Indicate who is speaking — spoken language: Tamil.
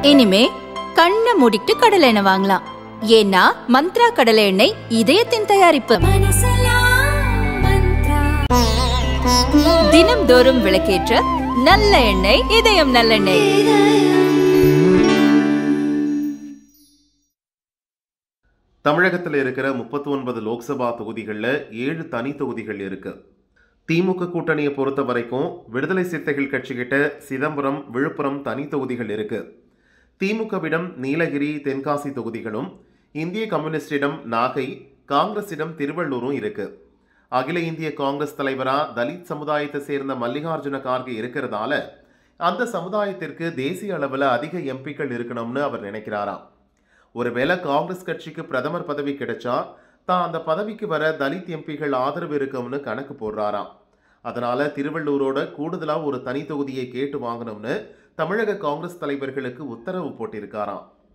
Speaker 1: இனிமே கண்ணை மூடிட்டு கடலை எண்ணெய் வாங்கலாம். ஏன்னா மந்த்ரா கடலை எண்ணெய் இதயத்தின் தயாரிப்பு. தினம்தோறும் விளக்கேற்ற நல்ல எண்ணெய் இதயம் நல்லெண்ணெய்.
Speaker 2: தமிழகத்தில் இருக்கிற 39 லோக்சபா தொகுதிகளில் 7 தனி தொகுதிகள் இருக்கு. திமுக கூட்டணியை பொறுத்த வரைக்கும் விடுதலை சிறுத்தைகள் கட்சிகிட்ட சிதம்பரம், விழுப்புரம் தனி தொகுதிகள் இருக்கு. திமுகவிடம் நீலகிரி, தென்காசி தொகுதிகளும், இந்திய கம்யூனிஸ்டிடம் நாகை, காங்கிரசிடம் திருவள்ளூரும் இருக்கு. அகில இந்திய காங்கிரஸ் தலைவரா தலித் சமுதாயத்தை சேர்ந்த மல்லிகார்ஜுன கார்கே இருக்கிறதால அந்த சமுதாயத்திற்கு தேசிய அளவில் அதிக எம்பிக்கள் இருக்கணும்னு அவர் நினைக்கிறாராம். ஒருவேளை காங்கிரஸ் கட்சிக்கு பிரதமர் பதவி கிடைச்சா தான் அந்த பதவிக்கு வர தலித் எம்பிகள் ஆதரவு இருக்கும்னு கணக்கு போடுறாராம். அதனால திருவள்ளூரோட கூடுதலா ஒரு தனி தொகுதியை கேட்டு வாங்கணும்னு தமிழக காங்கிரஸ் தலைவர்களுக்கு உத்தரவு போட்டிருக்காராம்.